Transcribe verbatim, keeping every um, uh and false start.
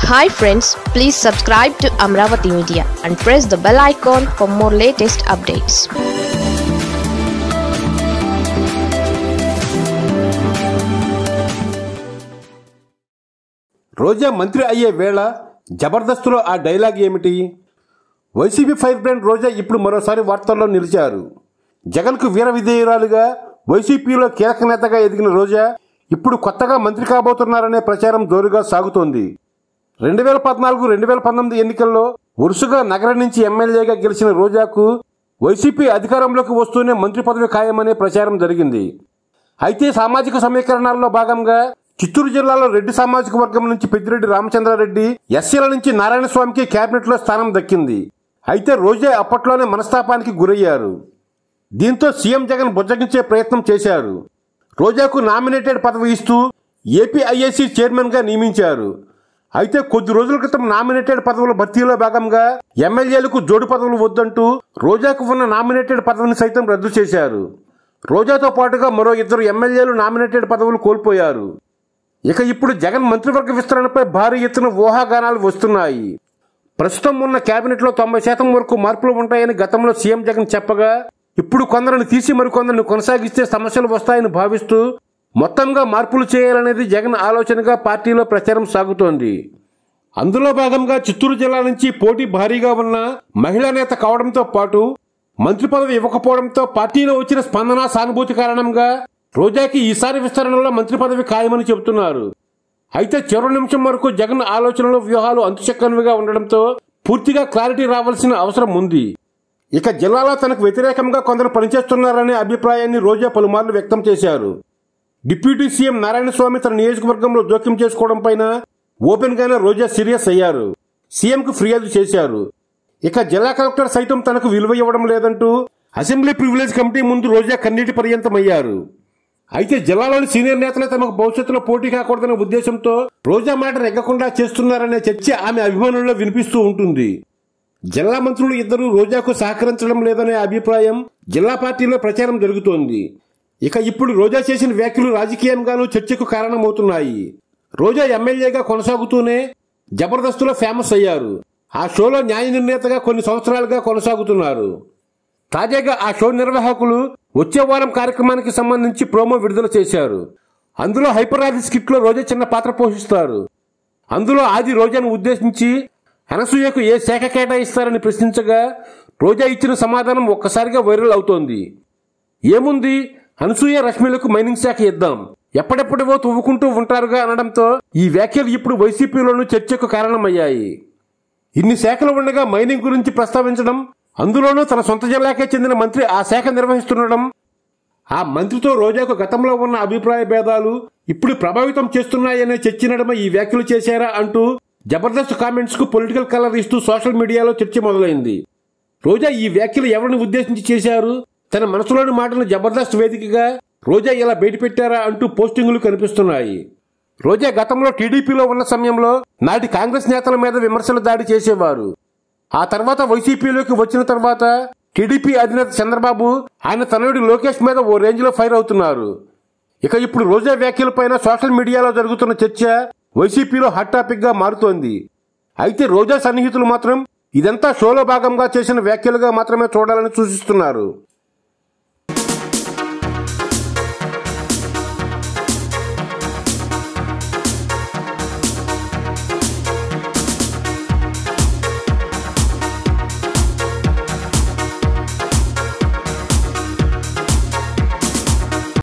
Hi friends, please subscribe to Amravati Media and press the bell icon for more latest updates. రోజా మంత్రి అయ్యే వేళ జబర్దస్త్లో ఆ dialogue ఏమిటి? వైసీపీ ఫైర్ బ్రాండ్ రోజా ఇప్పుడు మరోసారి వార్తల్లో నిలిచారు. జగన్కు వీర విధేయురాలుగా వైసీపీలో కీలక నేతగా ఎదిగిన రోజా ఇప్పుడు కొత్తగా మంత్రి కాబోతున్నారనే ప్రచారం జోరుగా సాగుతోంది. రెండు వేల పద్నాలుగు రెండు వేల పంతొమ్మిది ఎన్నికల్లో వరుసగా నగరం నుంచి ఎమ్మెల్యేగా గెలిచిన రోజాకు వైసీపీ అధికారంలోకి వస్తూనే మంత్రి పదవి ఖాయమనే ప్రచారం జరిగింది. అయితే సామాజిక సమీకరణాల్లో భాగంగా చిత్తూరు జిల్లాలో రెడ్డి సామాజిక వర్గం నుంచి పెద్దిరెడ్డి రామచంద్రారెడ్డి, ఎస్సీల నుంచి నారాయణ స్వామికి కేబినెట్లో స్థానం దక్కింది. అయితే రోజా అప్పట్లోనే మనస్తాపానికి గురయ్యారు. దీంతో సీఎం జగన్ బుజ్జగించే ప్రయత్నం చేశారు. రోజాకు నామినేటెడ్ పదవి ఇస్తూ ఏపీఐఏసీ చైర్మన్గా నియమించారు. అయితే కొద్ది రోజుల క్రితం నామినేటెడ్ పదవుల భర్తీలో భాగంగా ఎమ్మెల్యేలకు జోడు పదవులు వద్దంటూ రోజాకు ఉన్న నామినేటెడ్ పదవిని సైతం రద్దు చేశారు. రోజాతో పాటుగా మరో ఇద్దరు ఎమ్మెల్యేలు నామినేటెడ్ పదవులు కోల్పోయారు. ఇక ఇప్పుడు జగన్ మంత్రివర్గ విస్తరణపై భారీ ఎత్తున ఊహాగానాలు వస్తున్నాయి. ప్రస్తుతం ఉన్న కేబినెట్లో తొంభై శాతం వరకు మార్పులు ఉంటాయని గతంలో సీఎం జగన్ చెప్పగా, ఇప్పుడు కొందరిని తీసి మరికొందరిని కొనసాగిస్తే సమస్యలు వస్తాయని భావిస్తూ మొత్తంగా మార్పులు చేయాలనేది జగన్ ఆలోచనగా పార్టీలో ప్రచారం సాగుతోంది. అందులో భాగంగా చిత్తూరు జిల్లా నుంచి పోటీ భారీగా ఉన్న మహిళా నేత కావడంతో పాటు మంత్రి పదవి ఇవ్వకపోవడంతో పార్టీలో వచ్చిన స్పందన, సానుభూతి కారణంగా రోజాకి ఈసారి విస్తరణలో మంత్రి పదవి ఖాయమని చెబుతున్నారు. అయితే చివరి నిమిషం వరకు జగన్ ఆలోచనలు, వ్యూహాలు అంతుచక్కనివిగా ఉండడంతో పూర్తిగా క్లారిటీ రావాల్సిన అవసరం ఉంది. ఇక జిల్లాలో తనకు వ్యతిరేకంగా కొందరు పనిచేస్తున్నారనే అభిప్రాయాన్ని రోజా పలుమార్లు వ్యక్తం చేశారు. డిప్యూటీ సీఎం నారాయణ స్వామి తన నియోజకవర్గంలో జోక్యం చేసుకోవడం పైన ఓపెన్ గానే రోజా సీరియస్ అయ్యారు. సీఎంకు ఫిర్యాదు చేశారు. ఇక జిల్లా కలెక్టర్ సైతం తనకు విలువ ఇవ్వడం లేదంటూ అసెంబ్లీ ప్రివిలేజ్ కమిటీ ముందు రోజా కన్నీటి పర్యంతమయ్యారు. అయితే జిల్లాలోని సీనియర్ నేతలే తమకు భవిష్యత్తులో పోటీ కాకూడదనే ఉద్దేశంతో రోజా మాట నెగ్గకుండా చేస్తున్నారనే చర్చ ఆమె అభిమానుల్లో వినిపిస్తూ ఉంటుంది. జిల్లా మంత్రులు ఇద్దరు రోజాకు సహకరించడం లేదనే అభిప్రాయం జిల్లా పార్టీలో ప్రచారం జరుగుతోంది. ఇక ఇప్పుడు రోజా చేసిన వ్యాఖ్యలు రాజకీయంగానూ చర్చకు కారణమవుతున్నాయి. రోజా ఎమ్మెల్యేగా కొనసాగుతూనే జబర్దస్త్లో ఫేమస్ అయ్యారు. ఆ షోలో న్యాయ నిర్ణేతగా కొన్ని సంవత్సరాలుగా కొనసాగుతున్నారు. తాజాగా ఆ షో నిర్వాహకులు వచ్చే వారం కార్యక్రమానికి సంబంధించి ప్రోమో విడుదల చేశారు. అందులో హైపర్ ఆది స్కిట్ లో రోజా చిన్న పాత్ర పోషిస్తారు. అందులో ఆది రోజాను ఉద్దేశించి అనసూయకు ఏ శాఖ కేటాయిస్తారని ప్రశ్నించగా రోజా ఇచ్చిన సమాధానం ఒక్కసారిగా వైరల్ అవుతోంది. ఏముంది, అనసూయ, రష్మిలకు మైనింగ్ శాఖ ఇద్దాం, ఎప్పటిప్పటివో తవ్వుకుంటూ ఉంటారుగా అనడంతో ఈ వ్యాఖ్యలు ఇప్పుడు వైసీపీలోనూ చర్చకు కారణమయ్యాయి. ఇన్ని శాఖలు ఉండగా మైనింగ్ గురించి ప్రస్తావించడం, అందులోనూ తన సొంత జిల్లాకే చెందిన మంత్రి ఆ శాఖ నిర్వహిస్తుండడం, ఆ మంత్రితో రోజాకు గతంలో ఉన్న అభిప్రాయ భేదాలు ఇప్పుడు ప్రభావితం చేస్తున్నాయనే చర్చనడమ ఈ వ్యాఖ్యలు చేశారా అంటూ జబర్దస్త్ కామెంట్స్ కు పొలిటికల్ కలర్ ఇస్తూ సోషల్ మీడియాలో చర్చ మొదలైంది. రోజా ఈ వ్యాఖ్యలు ఎవరిని ఉద్దేశించి చేశారు, తన మనసులోని మాటను జబర్దస్త్ వేదికగా రోజా ఇలా బయటపెట్టారా అంటూ పోస్టింగులు కనిపిస్తున్నాయి. రోజా గతంలో టీడీపీలో ఉన్న సమయంలో నాటి కాంగ్రెస్ నేతల మీద విమర్శలు దాడి చేసేవారు. ఆ తర్వాత వైసీపీలోకి వచ్చిన తర్వాత టీడీపీ అధినేత చంద్రబాబు ఆయన తనయుడి లోకేష్ మీద ఓ రేంజ్ లో ఫైర్ అవుతున్నారు. ఇక ఇప్పుడు రోజా వ్యాఖ్యలపైన సోషల్ మీడియాలో జరుగుతున్న చర్చ వైసీపీలో హాట్ టాపిక్ గా మారుతోంది. అయితే రోజా సన్నిహితులు మాత్రం ఇదంతా షోలో భాగంగా చేసిన వ్యాఖ్యలుగా మాత్రమే చూడాలని సూచిస్తున్నారు.